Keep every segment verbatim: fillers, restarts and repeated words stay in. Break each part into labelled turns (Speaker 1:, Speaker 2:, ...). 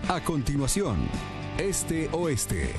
Speaker 1: A continuación, Este Oeste.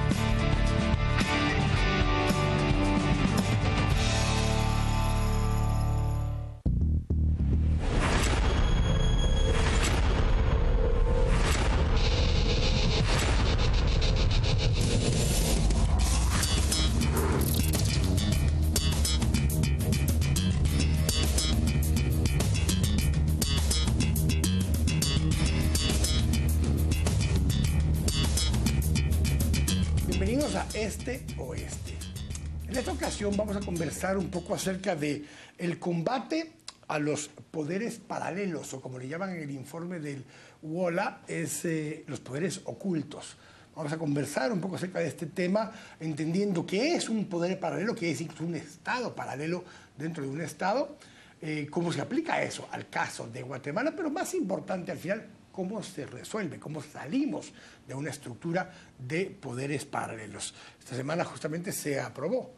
Speaker 2: Bienvenidos a Este Oeste. En esta ocasión vamos a conversar un poco acerca de el combate a los poderes paralelos, o como le llaman en el informe del WOLA, es eh, los poderes ocultos. Vamos a conversar un poco acerca de este tema, entendiendo qué es un poder paralelo, qué es incluso un estado paralelo dentro de un estado, eh, cómo se aplica eso al caso de Guatemala, pero más importante al final, cómo se resuelve, cómo salimos de una estructura de poderes paralelos. Esta semana justamente se aprobó,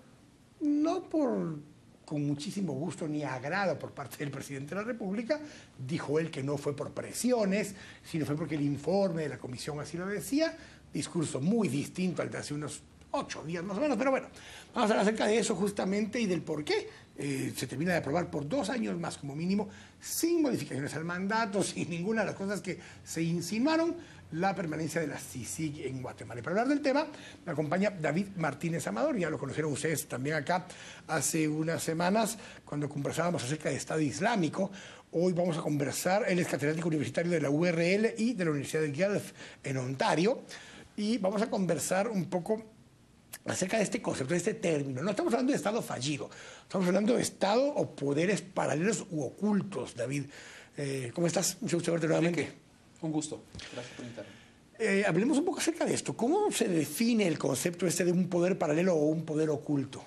Speaker 2: no por, con muchísimo gusto ni agrado por parte del presidente de la República, dijo él que no fue por presiones, sino fue porque el informe de la comisión así lo decía, discurso muy distinto al de hace unos ocho días más o menos, pero bueno, vamos a hablar acerca de eso justamente y del por qué. Eh, se termina de aprobar por dos años más como mínimo, sin modificaciones al mandato, sin ninguna de las cosas que se insinuaron, la permanencia de la C I C I G en Guatemala. Y para hablar del tema, me acompaña David Martínez Amador, ya lo conocieron ustedes también acá hace unas semanas, cuando conversábamos acerca de Estado Islámico. Hoy vamos a conversar, él es catedrático universitario de la U R L y de la Universidad de Guelph en Ontario, y vamos a conversar un poco acerca de este concepto, de este término. No estamos hablando de Estado fallido, estamos hablando de Estado o poderes paralelos u ocultos. David, eh, ¿cómo estás? Mucho gusto verte nuevamente.
Speaker 3: Un gusto, gracias por invitarme.
Speaker 2: Eh, hablemos un poco acerca de esto. ¿Cómo se define el concepto este de un poder paralelo o un poder oculto?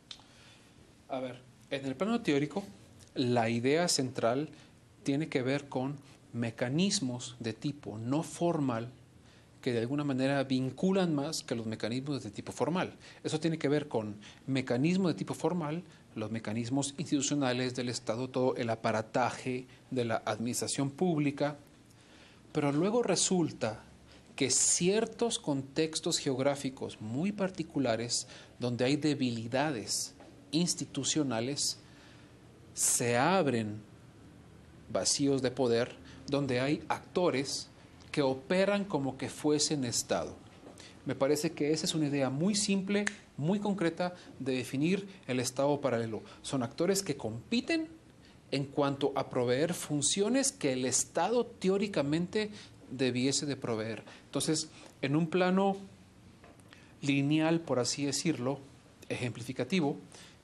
Speaker 3: A ver, en el plano teórico, la idea central tiene que ver con mecanismos de tipo no formal que de alguna manera vinculan más que los mecanismos de tipo formal. Eso tiene que ver con mecanismos de tipo formal, los mecanismos institucionales del Estado, todo el aparataje de la administración pública, pero luego resulta que ciertos contextos geográficos muy particulares, donde hay debilidades institucionales, se abren vacíos de poder, donde hay actores que operan como que fuesen Estado. Me parece que esa es una idea muy simple, muy concreta de definir el Estado paralelo. Son actores que compiten en cuanto a proveer funciones que el Estado teóricamente debiese de proveer. Entonces, en un plano lineal, por así decirlo, ejemplificativo,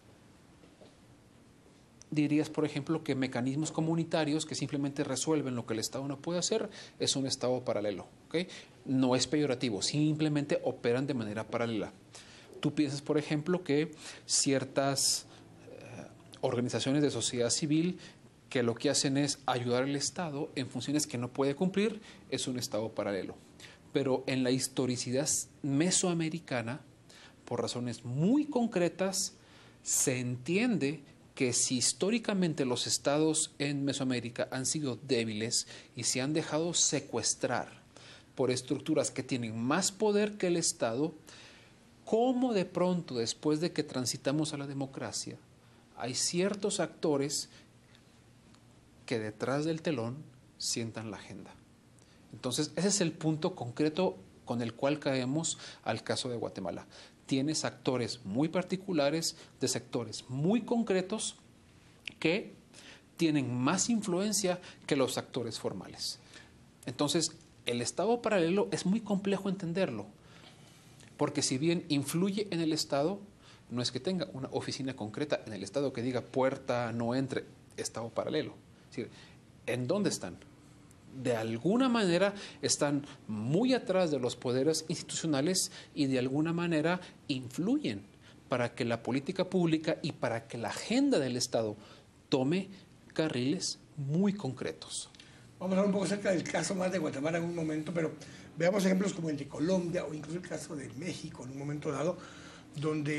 Speaker 3: dirías, por ejemplo, que mecanismos comunitarios que simplemente resuelven lo que el Estado no puede hacer es un Estado paralelo. ¿Okay? No es peyorativo, simplemente operan de manera paralela. Tú piensas, por ejemplo, que ciertas eh, organizaciones de sociedad civil que lo que hacen es ayudar al Estado en funciones que no puede cumplir, es un Estado paralelo. Pero en la historicidad mesoamericana, por razones muy concretas, se entiende que si históricamente los estados en Mesoamérica han sido débiles y se han dejado secuestrar por estructuras que tienen más poder que el Estado, ¿cómo de pronto, después de que transitamos a la democracia, hay ciertos actores que detrás del telón sientan la agenda? Entonces, ese es el punto concreto con el cual caemos al caso de Guatemala. Tienes actores muy particulares de sectores muy concretos que tienen más influencia que los actores formales. Entonces, el Estado paralelo es muy complejo entenderlo, porque si bien influye en el Estado, no es que tenga una oficina concreta en el Estado que diga puerta, no entre, Estado paralelo. Es decir, ¿en dónde están? De alguna manera están muy atrás de los poderes institucionales y de alguna manera influyen para que la política pública y para que la agenda del Estado tome carriles muy concretos.
Speaker 2: Vamos a hablar un poco acerca del caso más de Guatemala en un momento, pero veamos ejemplos como el de Colombia o incluso el caso de México en un momento dado, donde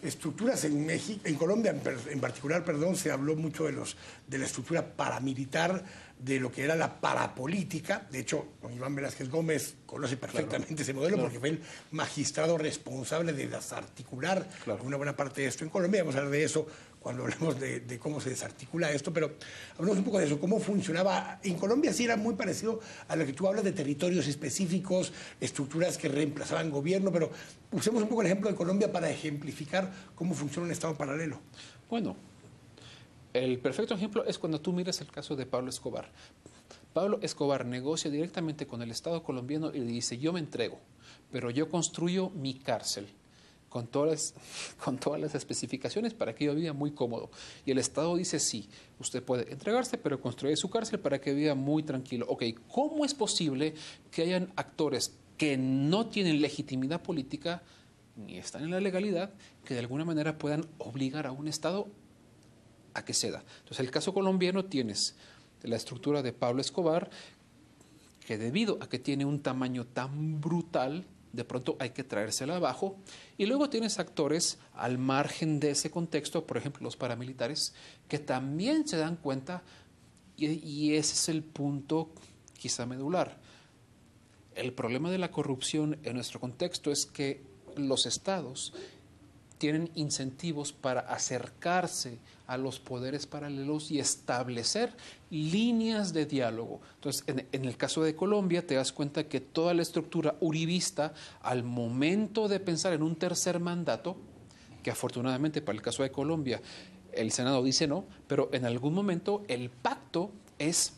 Speaker 2: estructuras en México, en Colombia en particular, perdón, se habló mucho de los de la estructura paramilitar, de lo que era la parapolítica. De hecho, don Iván Velázquez Gómez conoce perfectamente claro, ese modelo claro. porque fue el magistrado responsable de desarticular claro. una buena parte de esto en Colombia. Vamos a hablar de eso cuando hablemos de, de cómo se desarticula esto, pero hablamos un poco de eso, cómo funcionaba. En Colombia sí era muy parecido a lo que tú hablas de territorios específicos, estructuras que reemplazaban gobierno, pero usemos un poco el ejemplo de Colombia para ejemplificar cómo funciona un Estado paralelo.
Speaker 3: Bueno, el perfecto ejemplo es cuando tú miras el caso de Pablo Escobar. Pablo Escobar negocia directamente con el Estado colombiano y le dice, yo me entrego, pero yo construyo mi cárcel con todas, con todas las especificaciones para que yo viva muy cómodo. Y el Estado dice, sí, usted puede entregarse, pero construye su cárcel para que viva muy tranquilo. Ok, ¿cómo es posible que hayan actores que no tienen legitimidad política ni están en la legalidad que de alguna manera puedan obligar a un Estado a que ceda? Entonces, el caso colombiano tienes la estructura de Pablo Escobar, que debido a que tiene un tamaño tan brutal, de pronto hay que traérsela abajo. Y luego tienes actores al margen de ese contexto, por ejemplo, los paramilitares, que también se dan cuenta, y, y ese es el punto quizá medular. El problema de la corrupción en nuestro contexto es que los estados tienen incentivos para acercarse a los poderes paralelos y establecer líneas de diálogo. Entonces, en, en el caso de Colombia, te das cuenta que toda la estructura uribista, al momento de pensar en un tercer mandato, que afortunadamente para el caso de Colombia, el Senado dice no, pero en algún momento el pacto es,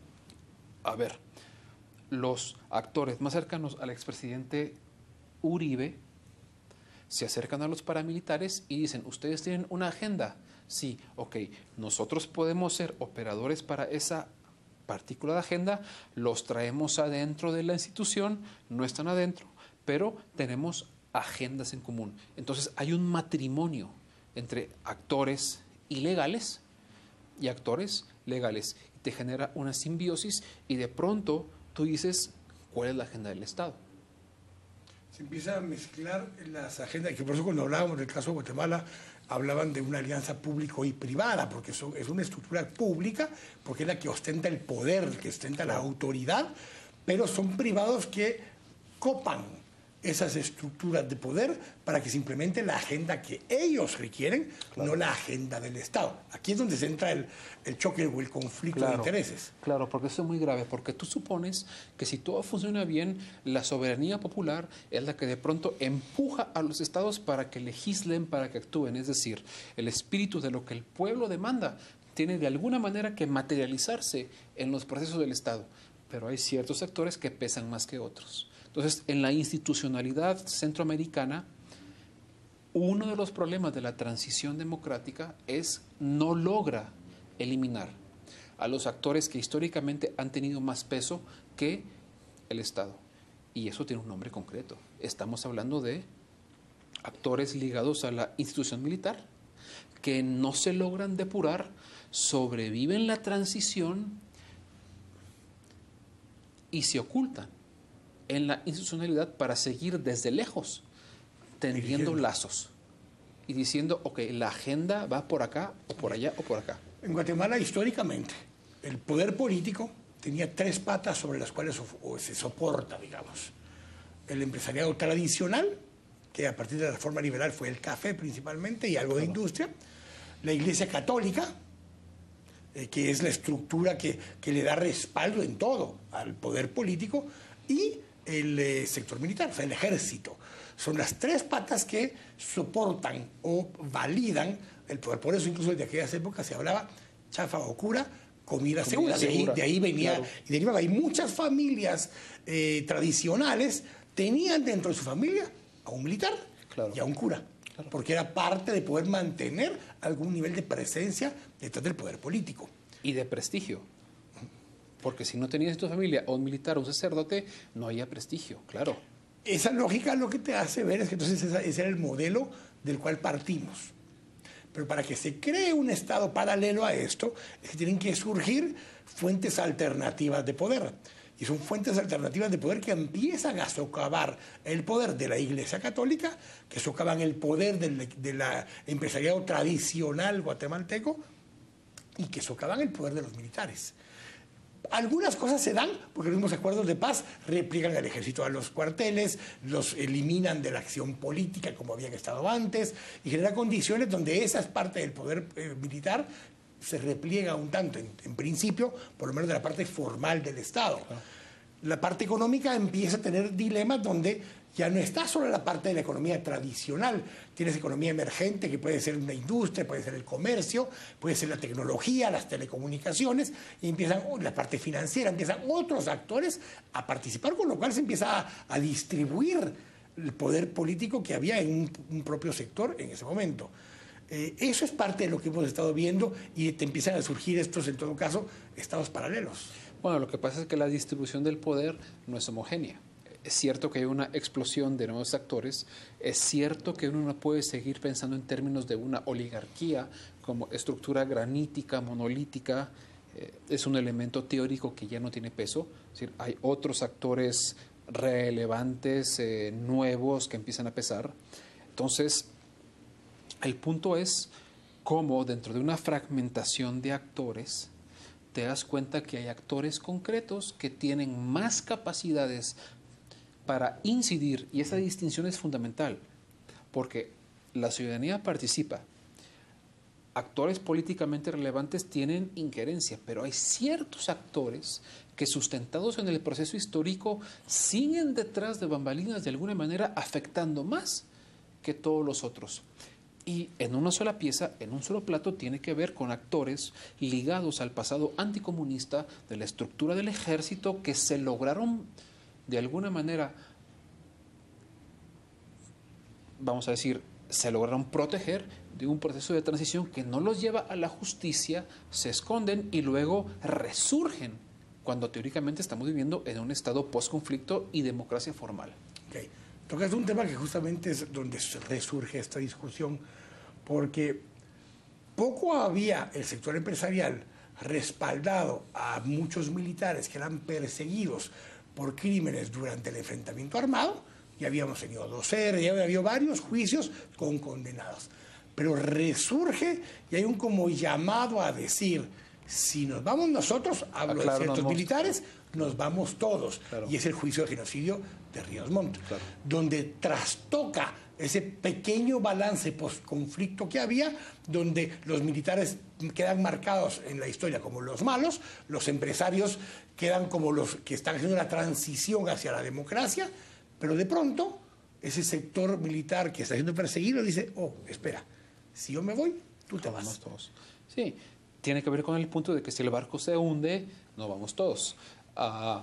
Speaker 3: a ver, los actores más cercanos al expresidente Uribe se acercan a los paramilitares y dicen, ¿ustedes tienen una agenda? Sí, ok, nosotros podemos ser operadores para esa particular agenda, los traemos adentro de la institución, no están adentro, pero tenemos agendas en común. Entonces hay un matrimonio entre actores ilegales y actores legales. Te genera una simbiosis y de pronto tú dices, ¿cuál es la agenda del Estado?
Speaker 2: Se empieza a mezclar las agendas, que por eso cuando hablábamos del caso de Guatemala, hablaban de una alianza público y privada, porque eso es una estructura pública, porque es la que ostenta el poder, que ostenta la autoridad, pero son privados que copan esas estructuras de poder para que se implemente la agenda que ellos requieren, claro. no la agenda del Estado. Aquí es donde se entra el, el choque o el conflicto claro, de intereses.
Speaker 3: Claro, porque eso es muy grave, porque tú supones que si todo funciona bien, la soberanía popular es la que de pronto empuja a los Estados para que legislen, para que actúen. Es decir, el espíritu de lo que el pueblo demanda tiene de alguna manera que materializarse en los procesos del Estado. Pero hay ciertos sectores que pesan más que otros. Entonces, en la institucionalidad centroamericana, uno de los problemas de la transición democrática es no logra eliminar a los actores que históricamente han tenido más peso que el Estado. Y eso tiene un nombre concreto. Estamos hablando de actores ligados a la institución militar que no se logran depurar, sobreviven la transición y se ocultan en la institucionalidad para seguir desde lejos tendiendo lazos y diciendo, ok, la agenda va por acá o por allá o por acá.
Speaker 2: En Guatemala, históricamente, el poder político tenía tres patas sobre las cuales se soporta, digamos. El empresariado tradicional, que a partir de la reforma liberal fue el café principalmente y algo de industria. La Iglesia Católica, eh, que es la estructura que, que le da respaldo en todo al poder político, y el eh, sector militar, o sea, el ejército. Son las tres patas que soportan o validan el poder. Por eso incluso desde aquellas épocas se hablaba chafa o cura, comida, comida segura. segura. De, ahí, de ahí venía, claro. y derivaba. Y muchas familias eh, tradicionales tenían dentro de su familia a un militar claro. y a un cura, claro. porque era parte de poder mantener algún nivel de presencia detrás del poder político.
Speaker 3: Y de prestigio. Porque si no tenías en tu familia o un militar o un sacerdote, no había prestigio, claro.
Speaker 2: Esa lógica lo que te hace ver es que entonces ese era el modelo del cual partimos. Pero para que se cree un Estado paralelo a esto, es que tienen que surgir fuentes alternativas de poder. y son fuentes alternativas de poder que empiezan a socavar el poder de la Iglesia Católica, que socavan el poder del de la empresariado tradicional guatemalteco y que socavan el poder de los militares. Algunas cosas se dan porque los mismos acuerdos de paz repliegan al ejército a los cuarteles, los eliminan de la acción política como habían estado antes y genera condiciones donde esa es parte del poder eh, militar se repliega un tanto, en, en principio, por lo menos de la parte formal del Estado. La parte económica empieza a tener dilemas donde ya no está solo la parte de la economía tradicional, tienes economía emergente que puede ser una industria, puede ser el comercio, puede ser la tecnología, las telecomunicaciones, y empiezan oh, la parte financiera, empiezan otros actores a participar, con lo cual se empieza a, a distribuir el poder político que había en un, un propio sector en ese momento. Eh, eso es parte de lo que hemos estado viendo y te empiezan a surgir estos, en todo caso, estados paralelos.
Speaker 3: Bueno, lo que pasa es que la distribución del poder no es homogénea. Es cierto que hay una explosión de nuevos actores, es cierto que uno no puede seguir pensando en términos de una oligarquía como estructura granítica, monolítica, eh, es un elemento teórico que ya no tiene peso, es decir, hay otros actores relevantes, eh, nuevos, que empiezan a pesar. Entonces, el punto es cómo dentro de una fragmentación de actores te das cuenta que hay actores concretos que tienen más capacidades para incidir, y esa distinción es fundamental, porque la ciudadanía participa. Actores políticamente relevantes tienen injerencia, pero hay ciertos actores que, sustentados en el proceso histórico, siguen detrás de bambalinas de alguna manera afectando más que todos los otros. Y en una sola pieza, en un solo plato, tiene que ver con actores ligados al pasado anticomunista de la estructura del ejército que se lograron de alguna manera, vamos a decir, se lograron proteger de un proceso de transición que no los lleva a la justicia, se esconden y luego resurgen cuando teóricamente estamos viviendo en un estado post-conflicto y democracia formal.
Speaker 2: Okay. Tocas un tema que justamente es donde resurge esta discusión, porque poco había el sector empresarial respaldado a muchos militares que eran perseguidos por crímenes durante el enfrentamiento armado. Ya habíamos tenido dos R, ya había habido varios juicios con condenados. Pero resurge y hay un como llamado a decir, si nos vamos nosotros, hablo ah, claro, de ciertos nos militares, nos vamos todos. Claro. Y es el juicio de genocidio de Ríos Montt, claro, donde trastoca ese pequeño balance post-conflicto que había, donde los militares quedan marcados en la historia como los malos, los empresarios quedan como los que están haciendo una transición hacia la democracia, pero de pronto ese sector militar que está siendo perseguido dice, oh, espera, si yo me voy, tú te vas.
Speaker 3: Todos. Sí, tiene que ver con el punto de que si el barco se hunde, no vamos todos. Uh,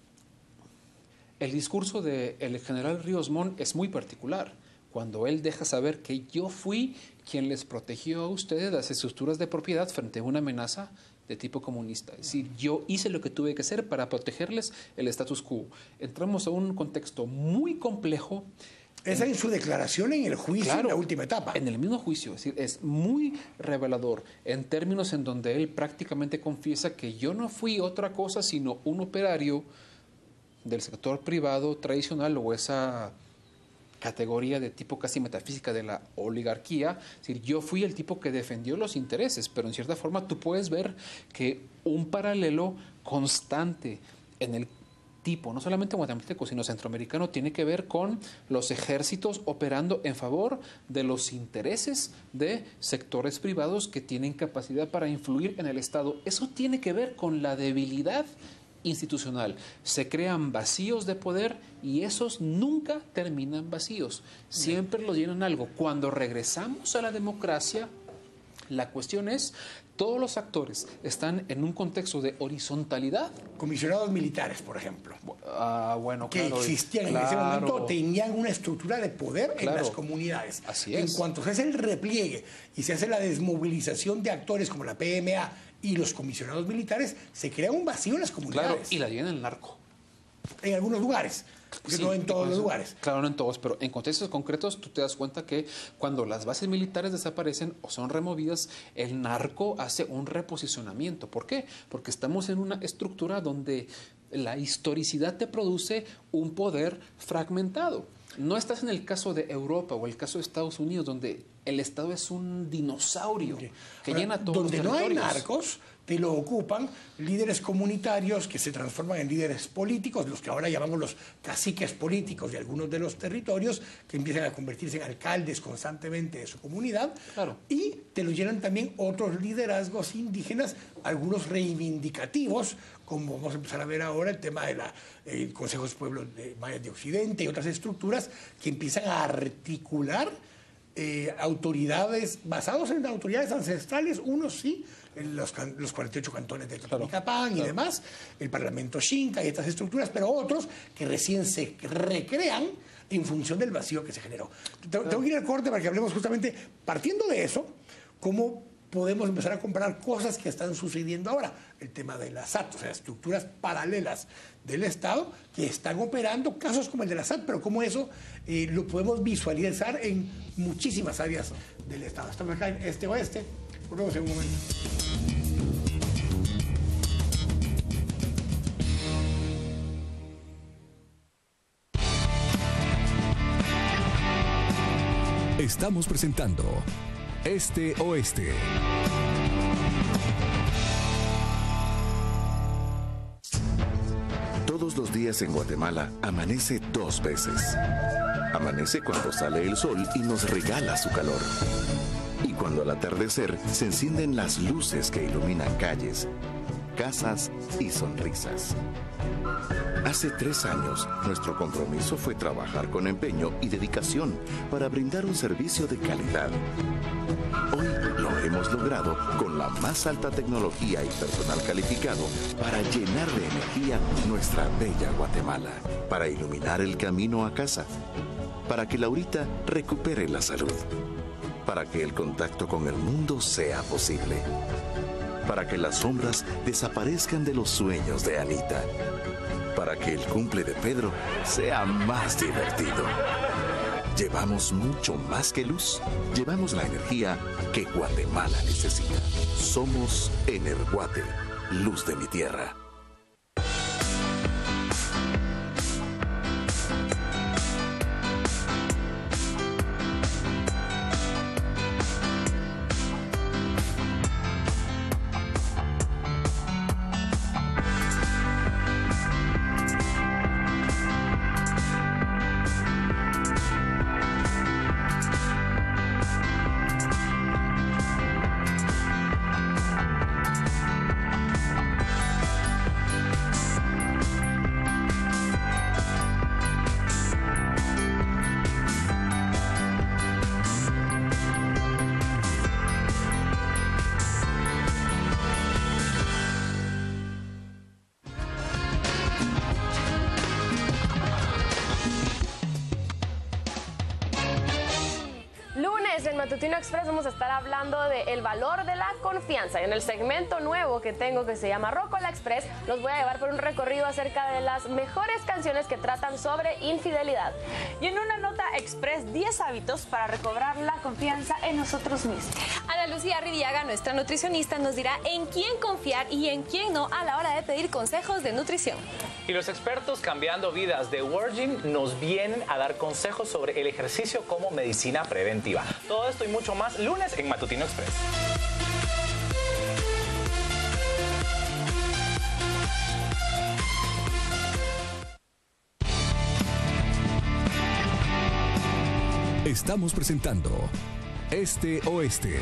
Speaker 3: el discurso del general Ríos Montt es muy particular, cuando él deja saber que yo fui quien les protegió a ustedes las estructuras de propiedad frente a una amenaza de tipo comunista. Es decir, yo hice lo que tuve que hacer para protegerles el status quo. Entramos a un contexto muy complejo.
Speaker 2: Esa es su declaración en el juicio, claro, en la última etapa.
Speaker 3: En el mismo juicio, es decir, es muy revelador en términos en donde él prácticamente confiesa que yo no fui otra cosa sino un operario del sector privado tradicional o esa categoría de tipo casi metafísica de la oligarquía. Es decir, yo fui el tipo que defendió los intereses, pero en cierta forma tú puedes ver que un paralelo constante en el tipo, no solamente guatemalteco, sino centroamericano, tiene que ver con los ejércitos operando en favor de los intereses de sectores privados que tienen capacidad para influir en el Estado. Eso tiene que ver con la debilidad institucional. Se crean vacíos de poder y esos nunca terminan vacíos. Siempre los llenan algo. Cuando regresamos a la democracia, la cuestión es, todos los actores están en un contexto de horizontalidad.
Speaker 2: Comisionados militares, por ejemplo.
Speaker 3: Ah, bueno,
Speaker 2: que
Speaker 3: claro,
Speaker 2: existían claro. en ese momento, tenían una estructura de poder claro. en las comunidades.
Speaker 3: Así es.
Speaker 2: En cuanto se hace el repliegue y se hace la desmovilización de actores como la P M A y los comisionados militares, se crea un vacío en las comunidades.
Speaker 3: Claro, y la llena el narco.
Speaker 2: En algunos lugares. Porque sí, no en todos los lugares.
Speaker 3: Claro, no en todos, pero en contextos concretos tú te das cuenta que cuando las bases militares desaparecen o son removidas, el narco hace un reposicionamiento. ¿Por qué? Porque estamos en una estructura donde La historicidad te produce un poder fragmentado. No estás en el caso de Europa o el caso de Estados Unidos, donde el Estado es un dinosaurio okay. que Ahora, llena todos
Speaker 2: donde
Speaker 3: los
Speaker 2: territorios.
Speaker 3: Donde
Speaker 2: no hay narcos, te lo ocupan líderes comunitarios que se transforman en líderes políticos, los que ahora llamamos los caciques políticos de algunos de los territorios, que empiezan a convertirse en alcaldes constantemente de su comunidad.
Speaker 3: Claro.
Speaker 2: Y te lo llenan también otros liderazgos indígenas, algunos reivindicativos, como vamos a empezar a ver ahora el tema de la eh, Consejos Pueblos de Mayas de Occidente y otras estructuras que empiezan a articular eh, autoridades basados en autoridades ancestrales, unos sí, en los, los cuarenta y ocho cantones de Totonicapán claro, y claro. demás, el Parlamento Xinca y estas estructuras, pero otros que recién se recrean en función del vacío que se generó. Tengo, tengo que ir al corte para que hablemos justamente, partiendo de eso, cómo podemos empezar a comparar cosas que están sucediendo ahora. El tema de la S A T, o sea, estructuras paralelas del Estado que están operando, casos como el de la S A T, pero cómo eso eh, lo podemos visualizar en muchísimas áreas del Estado. Estamos acá en Este Oeste. Volvemos en un momento.
Speaker 1: Estamos presentando Este Oeste.
Speaker 4: Todos los días en Guatemala amanece dos veces. Amanece cuando sale el sol y nos regala su calor. Y cuando al atardecer se encienden las luces que iluminan calles, casas y sonrisas. Hace tres años, nuestro compromiso fue trabajar con empeño y dedicación para brindar un servicio de calidad. Hoy lo hemos logrado con la más alta tecnología y personal calificado para llenar de energía nuestra bella Guatemala, para iluminar el camino a casa, para que Laurita recupere la salud, para que el contacto con el mundo sea posible, para que las sombras desaparezcan de los sueños de Anita, para que el cumple de Pedro sea más divertido. Llevamos mucho más que luz. Llevamos la energía que Guatemala necesita. Somos Energuate, luz de mi tierra.
Speaker 5: Matutino Express vamos a estar hablando del valor de la confianza. Y en el segmento nuevo que tengo que se llama Rocola Express, los voy a llevar por un recorrido acerca de las mejores canciones que tratan sobre infidelidad.
Speaker 6: Y en una nota express, diez hábitos para recobrar la confianza en nosotros mismos.
Speaker 7: Ana Lucía Rivillaga, nuestra nutricionista, nos dirá en quién confiar y en quién no a la hora de pedir consejos de nutrición.
Speaker 8: Y los expertos Cambiando Vidas de Virgin nos vienen a dar consejos sobre el ejercicio como medicina preventiva. Todo esto y mucho más lunes en Matutino Express.
Speaker 1: Estamos presentando Este Oeste.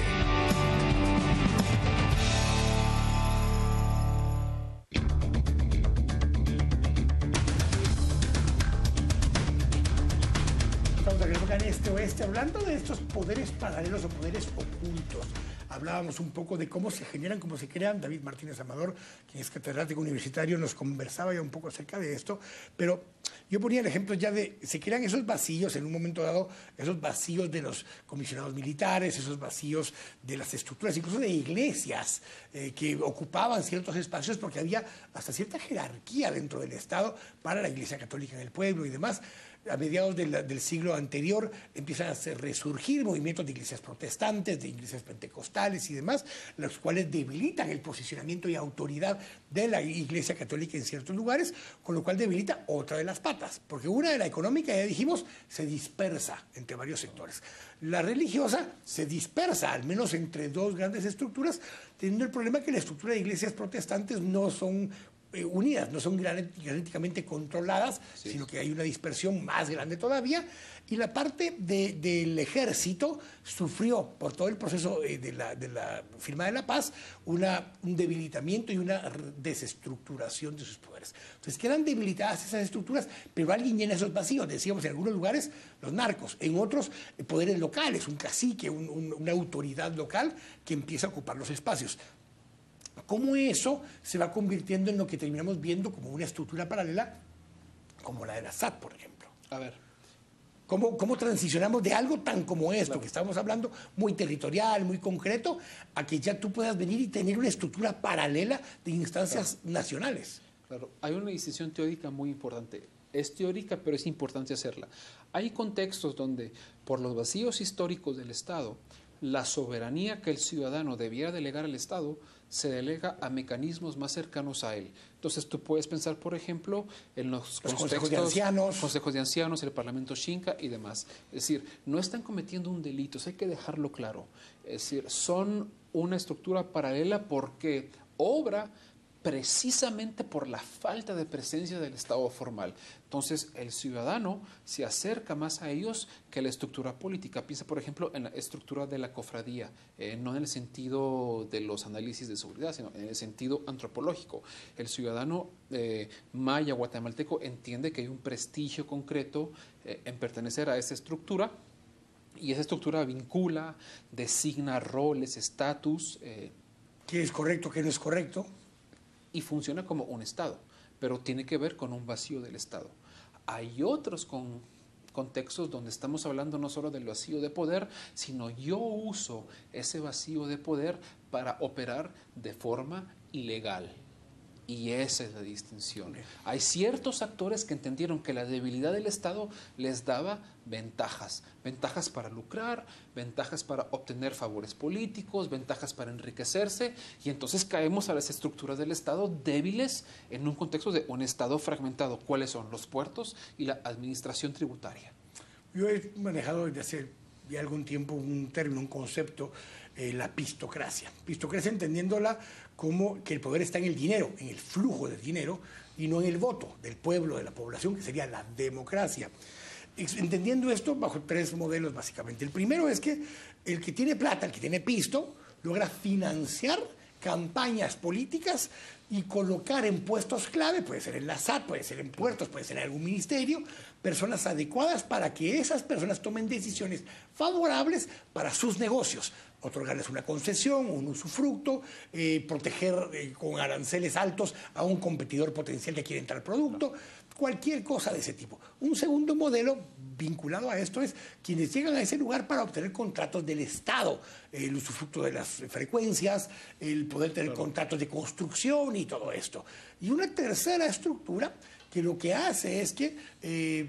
Speaker 2: En Este Oeste, hablando de estos poderes paralelos o poderes ocultos. Hablábamos un poco de cómo se generan, cómo se crean. David Martínez Amador, quien es catedrático universitario, nos conversaba ya un poco acerca de esto, pero yo ponía el ejemplo ya de, se crean esos vacíos en un momento dado, esos vacíos de los comisionados militares, esos vacíos de las estructuras, incluso de iglesias eh, que ocupaban ciertos espacios porque había hasta cierta jerarquía dentro del Estado para la Iglesia Católica en el pueblo y demás. a mediados de la, del siglo anterior empiezan a hacer resurgir movimientos de iglesias protestantes, de iglesias pentecostales y demás, los cuales debilitan el posicionamiento y autoridad de la Iglesia Católica en ciertos lugares, con lo cual debilita otra de las patas, porque una de la económica, ya dijimos, se dispersa entre varios sectores. La religiosa se dispersa, al menos entre dos grandes estructuras, teniendo el problema que la estructura de iglesias protestantes no son eh, unidas, no son genéticamente controladas, sí, sino que hay una dispersión más grande todavía. Y la parte de, del ejército sufrió, por todo el proceso eh, de, la, de la firma de la paz, una, un debilitamiento y una desestructuración de sus poderes. Entonces quedan debilitadas esas estructuras, pero alguien llena esos vacíos. Decíamos, en algunos lugares los narcos, en otros eh, poderes locales, un cacique, un, un, una autoridad local que empieza a ocupar los espacios. ¿Cómo eso se va convirtiendo en lo que terminamos viendo como una estructura paralela, como la de la S A T, por ejemplo?
Speaker 3: A ver.
Speaker 2: ¿Cómo, ¿Cómo transicionamos de algo tan como esto,
Speaker 3: Claro.
Speaker 2: que estamos hablando, muy territorial, muy concreto, a que ya tú puedas venir y tener una estructura paralela de instancias
Speaker 3: Claro.
Speaker 2: nacionales?
Speaker 3: Claro, hay una distinción teórica muy importante. Es teórica, pero es importante hacerla. Hay contextos donde, por los vacíos históricos del Estado, la soberanía que el ciudadano debiera delegar al Estado se delega a mecanismos más cercanos a él. Entonces tú puedes pensar, por ejemplo, en los,
Speaker 2: Los
Speaker 3: contextos,
Speaker 2: consejos de ancianos.
Speaker 3: consejos de ancianos, el Parlamento Xinca y demás. Es decir, no están cometiendo un delito, eso hay que dejarlo claro. Es decir, son una estructura paralela porque obra precisamente por la falta de presencia del Estado formal. Entonces, el ciudadano se acerca más a ellos que la estructura política. Piensa, por ejemplo, en la estructura de la cofradía, eh, no en el sentido de los análisis de seguridad, sino en el sentido antropológico. El ciudadano eh, maya guatemalteco entiende que hay un prestigio concreto eh, en pertenecer a esa estructura, y esa estructura vincula, designa roles, estatus. Eh,
Speaker 2: ¿Qué es correcto, qué no es correcto?
Speaker 3: y funciona como un Estado, pero tiene que ver con un vacío del Estado. Hay otros con, contextos donde estamos hablando no solo del vacío de poder, sino yo uso ese vacío de poder para operar de forma ilegal. Y esa es la distinción. Hay ciertos actores que entendieron que la debilidad del Estado les daba ventajas. Ventajas para lucrar, ventajas para obtener favores políticos, ventajas para enriquecerse. Y entonces caemos a las estructuras del Estado débiles en un contexto de un Estado fragmentado. ¿Cuáles son? Los puertos y la administración tributaria.
Speaker 2: Yo he manejado desde hace ya algún tiempo un término, un concepto, eh, la pistocracia. Pistocracia entendiéndola como que el poder está en el dinero, en el flujo del dinero, y no en el voto del pueblo, de la población, que sería la democracia. Entendiendo esto bajo tres modelos, básicamente. El primero es que el que tiene plata, el que tiene pisto, logra financiar campañas políticas y colocar en puestos clave, puede ser en la S A T, puede ser en puertos, puede ser en algún ministerio, personas adecuadas para que esas personas tomen decisiones favorables para sus negocios. Otorgarles una concesión, un usufructo, eh, proteger eh, con aranceles altos a un competidor potencial que quiere entrar al producto, cualquier cosa de ese tipo. Un segundo modelo vinculado a esto es quienes llegan a ese lugar para obtener contratos del Estado, el usufructo de las frecuencias, el poder tener claro. contratos de construcción y todo esto. Y una tercera estructura que lo que hace es que eh,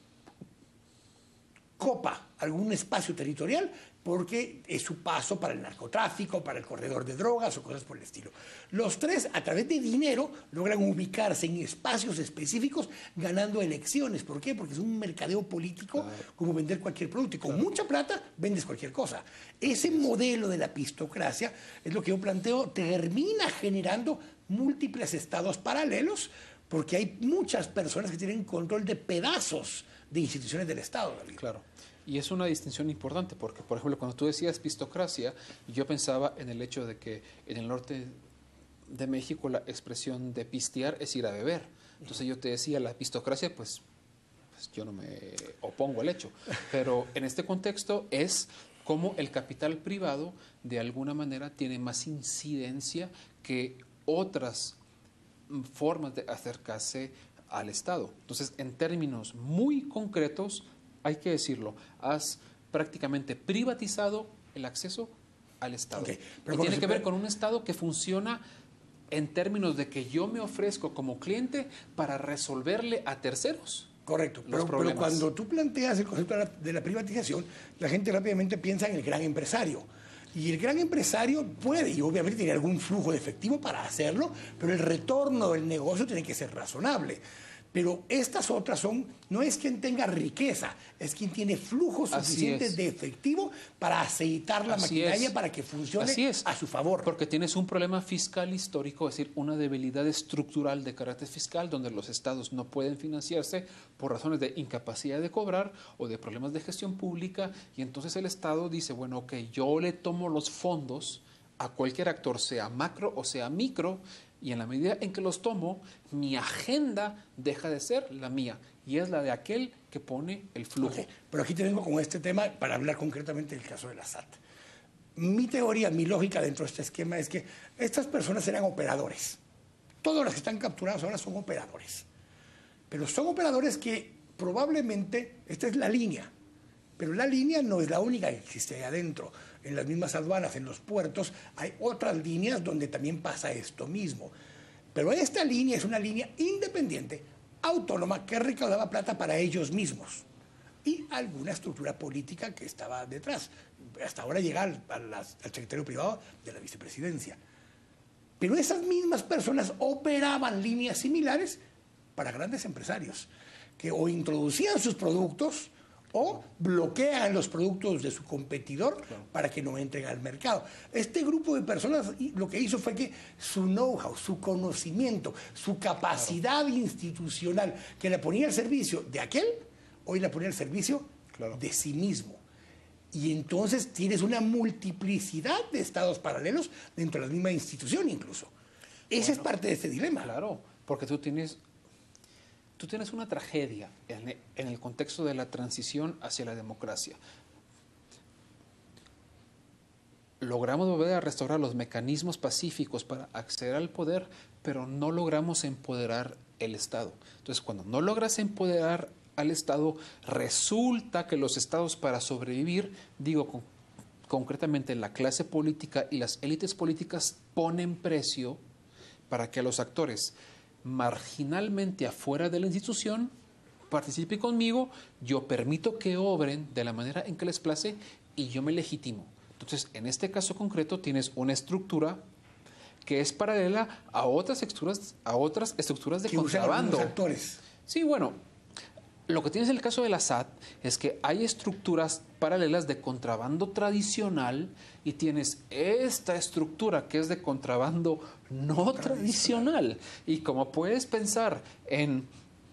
Speaker 2: copa algún espacio territorial porque es su paso para el narcotráfico, para el corredor de drogas o cosas por el estilo. Los tres, a través de dinero, logran ubicarse en espacios específicos ganando elecciones. ¿Por qué? Porque es un mercadeo político claro. como vender cualquier producto. Y con claro. mucha plata vendes cualquier cosa. Ese modelo de la pistocracia es lo que yo planteo, termina generando múltiples estados paralelos porque hay muchas personas que tienen control de pedazos de instituciones del Estado, David.
Speaker 3: Claro. Y es una distinción importante porque, por ejemplo, cuando tú decías pistocracia, yo pensaba en el hecho de que en el norte de México la expresión de pistear es ir a beber. Entonces yo te decía, la pistocracia, pues, pues yo no me opongo al hecho. Pero en este contexto es como el capital privado de alguna manera tiene más incidencia que otras formas de acercarse al Estado. Entonces, en términos muy concretos, hay que decirlo, has prácticamente privatizado el acceso al Estado. Okay, pero y tiene que ver con un Estado que funciona en términos de que yo me ofrezco como cliente para resolverle a terceros
Speaker 2: Correcto,
Speaker 3: los
Speaker 2: pero, pero
Speaker 3: problemas.
Speaker 2: cuando tú planteas el concepto de la, de la privatización, la gente rápidamente piensa en el gran empresario. Y el gran empresario puede, y obviamente tiene algún flujo de efectivo para hacerlo, pero el retorno del negocio tiene que ser razonable. Pero estas otras son, no es quien tenga riqueza, es quien tiene flujos suficientes de efectivo para aceitar la
Speaker 3: Así
Speaker 2: maquinaria
Speaker 3: es.
Speaker 2: para que funcione
Speaker 3: Así es.
Speaker 2: a su favor.
Speaker 3: Porque tienes un problema fiscal histórico, es decir, una debilidad estructural de carácter fiscal donde los estados no pueden financiarse por razones de incapacidad de cobrar o de problemas de gestión pública, y entonces el estado dice, bueno, ok, yo le tomo los fondos a cualquier actor, sea macro o sea micro, y en la medida en que los tomo, mi agenda deja de ser la mía y es la de aquel que pone el flujo.
Speaker 2: Okay, pero aquí te vengo con este tema para hablar concretamente del caso de la S A T. Mi teoría, mi lógica dentro de este esquema es que estas personas eran operadores. Todos los que están capturados ahora son operadores. Pero son operadores que probablemente, esta es la línea, pero la línea no es la única que existe ahí adentro. En las mismas aduanas, en los puertos, hay otras líneas donde también pasa esto mismo. Pero esta línea es una línea independiente, autónoma, que recaudaba plata para ellos mismos. Y alguna estructura política que estaba detrás. Hasta ahora llega al, al, al secretario privado de la vicepresidencia. Pero esas mismas personas operaban líneas similares para grandes empresarios, que o introducían sus productos o bloquean los productos de su competidor claro. para que no entren al mercado. Este grupo de personas lo que hizo fue que su know-how, su conocimiento, su capacidad claro. institucional, que la ponía al servicio de aquel, hoy la ponía al servicio claro. de sí mismo. Y entonces tienes una multiplicidad de estados paralelos dentro de la misma institución incluso. Esa bueno, es parte de este dilema.
Speaker 3: Claro, porque tú tienes... Tú tienes una tragedia en, en el contexto de la transición hacia la democracia. Logramos volver a restaurar los mecanismos pacíficos para acceder al poder, pero no logramos empoderar el Estado. Entonces, cuando no logras empoderar al Estado, resulta que los estados para sobrevivir, digo con, concretamente la clase política y las élites políticas, ponen precio para que los actores marginalmente afuera de la institución participe conmigo, yo permito que obren de la manera en que les place y yo me legitimo. Entonces, en este caso concreto tienes una estructura que es paralela a otras estructuras, a otras estructuras de
Speaker 2: que
Speaker 3: contrabando.
Speaker 2: Usan actores.
Speaker 3: Sí, bueno, lo que tienes en el caso de la S A T es que hay estructuras paralelas de contrabando tradicional y tienes esta estructura que es de contrabando no tradicional. tradicional. Y como puedes pensar en,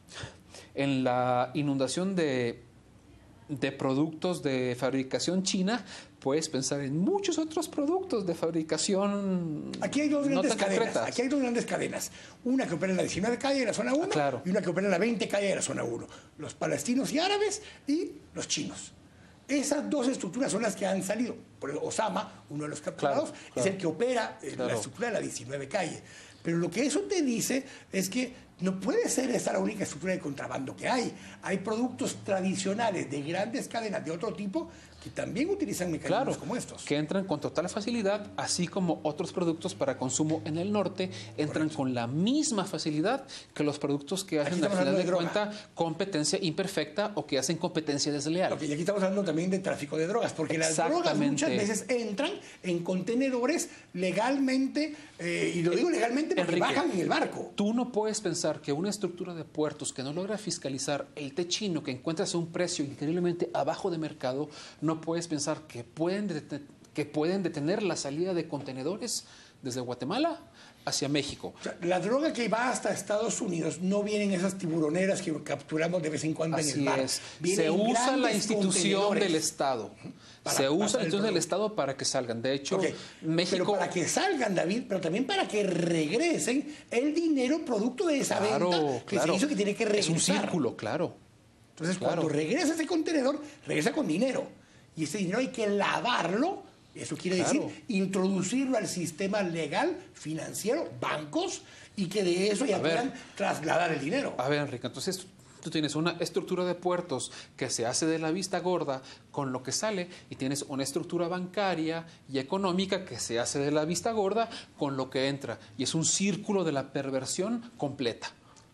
Speaker 3: en la inundación de, de productos de fabricación china, puedes pensar en muchos otros productos de fabricación.
Speaker 2: Aquí hay dos grandes
Speaker 3: no
Speaker 2: cadenas.
Speaker 3: concretas.
Speaker 2: Aquí hay dos grandes cadenas. Una que opera en la diecinueve calle de la zona uno ah, claro. y una que opera en la veinte calle de la zona uno. Los palestinos y árabes y los chinos. Esas dos estructuras son las que han salido. Por ejemplo, Osama, uno de los capturados, claro, claro. es el que opera en claro. la estructura de la diecinueve calle. Pero lo que eso te dice es que no puede ser esa la única estructura de contrabando que hay. Hay productos tradicionales de grandes cadenas de otro tipo que también utilizan mecanismos
Speaker 3: claro,
Speaker 2: como estos.
Speaker 3: Que entran con total facilidad, así como otros productos para consumo en el norte entran Correcto. Con la misma facilidad que los productos que hacen, al final de, de cuenta, competencia imperfecta o que hacen competencia desleal.
Speaker 2: Okay, y aquí estamos hablando también de tráfico de drogas, porque las drogas muchas veces entran en contenedores legalmente, eh, y lo digo legalmente porque Enrique, bajan en el barco.
Speaker 3: Tú no puedes pensar que una estructura de puertos que no logra fiscalizar el té chino, que encuentras a un precio increíblemente abajo de mercado, no puedes pensar que pueden, detener, que pueden detener la salida de contenedores desde Guatemala hacia México.
Speaker 2: O sea, la droga que va hasta Estados Unidos no vienen esas tiburoneras que capturamos de vez en cuando
Speaker 3: Así
Speaker 2: en el mar.
Speaker 3: Es. Se usa la institución del Estado.
Speaker 2: Para,
Speaker 3: Se usa entonces el, el Estado para que salgan. De hecho,
Speaker 2: okay.
Speaker 3: México...
Speaker 2: Pero para que salgan, David, pero también para que regresen el dinero producto de esa
Speaker 3: claro,
Speaker 2: venta que
Speaker 3: claro.
Speaker 2: se hizo que tiene que regresar.
Speaker 3: Es un círculo, claro.
Speaker 2: Entonces,
Speaker 3: claro.
Speaker 2: cuando regresa ese contenedor, regresa con dinero. Y ese dinero hay que lavarlo. Eso quiere claro. decir introducirlo al sistema legal, financiero, bancos, y que de eso ya a puedan ver, trasladar el dinero.
Speaker 3: A ver, Enrique, entonces tú tienes una estructura de puertos que se hace de la vista gorda con lo que sale y tienes una estructura bancaria y económica que se hace de la vista gorda con lo que entra. Y es un círculo de la perversión completa.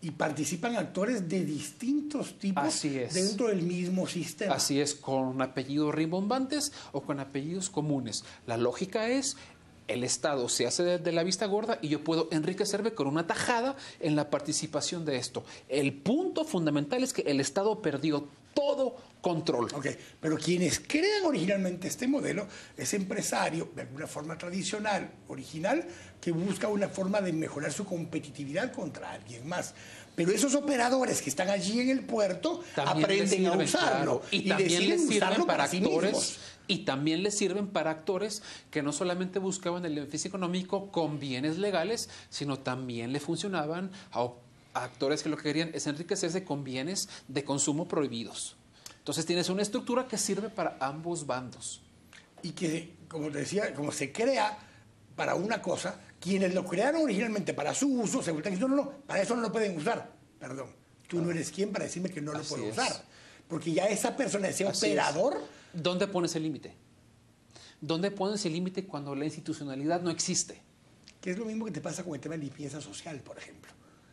Speaker 2: y participan actores de distintos tipos
Speaker 3: Así es.
Speaker 2: dentro del mismo sistema.
Speaker 3: Así es, con apellidos rimbombantes o con apellidos comunes. La lógica es, el Estado se hace de, de la vista gorda y yo puedo enriquecerme con una tajada en la participación de esto. El punto fundamental es que el Estado perdió todo control.
Speaker 2: Ok, pero quienes crean originalmente este modelo es empresario, de alguna forma tradicional, original, que busca una forma de mejorar su competitividad contra alguien más. Pero esos operadores que están allí en el puerto
Speaker 3: También
Speaker 2: aprenden
Speaker 3: les sirven,
Speaker 2: a usarlo
Speaker 3: claro, y,
Speaker 2: y
Speaker 3: también
Speaker 2: deciden
Speaker 3: les sirven
Speaker 2: usarlo
Speaker 3: para,
Speaker 2: para sí
Speaker 3: actores
Speaker 2: mismos.
Speaker 3: y también les sirven para actores que no solamente buscaban el beneficio económico con bienes legales, sino también le funcionaban a, a actores que lo que querían es enriquecerse con bienes de consumo prohibidos. Entonces tienes una estructura que sirve para ambos bandos.
Speaker 2: Y que, como te decía, como se crea para una cosa, quienes lo crearon originalmente para su uso, se vuelven diciendo, no, no, para eso no lo pueden usar. Perdón, tú no eres quien para decirme que no lo
Speaker 3: Así
Speaker 2: puedo
Speaker 3: es.
Speaker 2: usar. Porque ya esa persona, ese
Speaker 3: Así
Speaker 2: operador...
Speaker 3: es. ¿Dónde pones el límite? ¿Dónde pones el límite cuando la institucionalidad no existe?
Speaker 2: Que es lo mismo que te pasa con el tema de limpieza social, por ejemplo.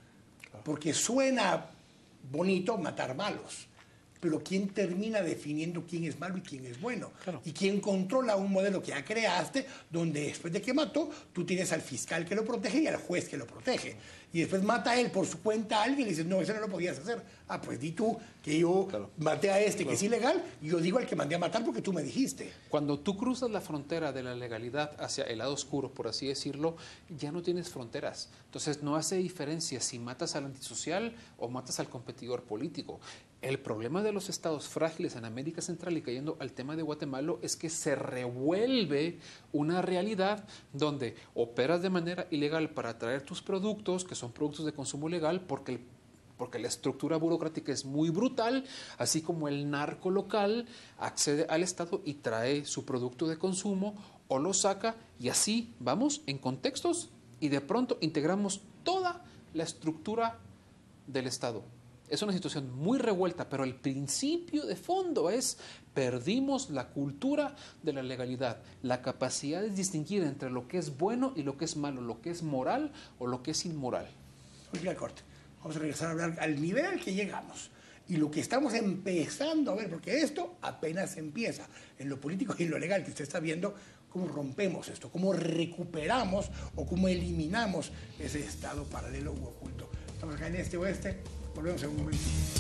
Speaker 2: Porque suena bonito matar malos, pero ¿quién termina definiendo quién es malo y quién es bueno?
Speaker 3: Claro.
Speaker 2: Y quién controla un modelo que ya creaste, donde después de que mató, tú tienes al fiscal que lo protege y al juez que lo protege. Y después mata a él por su cuenta a alguien y le dices, no, eso no lo podías hacer. Ah, pues di tú que yo
Speaker 3: Claro.
Speaker 2: maté a este,
Speaker 3: Claro.
Speaker 2: que es ilegal, y yo digo al que mandé a matar porque tú me dijiste.
Speaker 3: Cuando tú cruzas la frontera de la legalidad hacia el lado oscuro, por así decirlo, ya no tienes fronteras. Entonces no hace diferencia si matas al antisocial o matas al competidor político. El problema de los estados frágiles en América Central y cayendo al tema de Guatemala es que se revuelve una realidad donde operas de manera ilegal para traer tus productos, que son productos de consumo legal, porque el porque la estructura burocrática es muy brutal, así como el narco local accede al Estado y trae su producto de consumo o lo saca, y así vamos en contextos y de pronto integramos toda la estructura del Estado. Es una situación muy revuelta, pero el principio de fondo es perdimos la cultura de la legalidad, la capacidad de distinguir entre lo que es bueno y lo que es malo, lo que es moral o lo que es inmoral.
Speaker 2: Oiga, al corte. Vamos a regresar a hablar al nivel al que llegamos y lo que estamos empezando a ver, porque esto apenas empieza en lo político y en lo legal, que usted está viendo cómo rompemos esto, cómo recuperamos o cómo eliminamos ese estado paralelo u oculto. Estamos acá en Este Oeste, volvemos en un momento.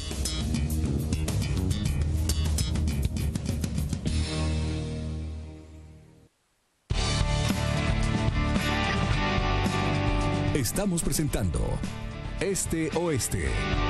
Speaker 1: Estamos presentando Este Oeste.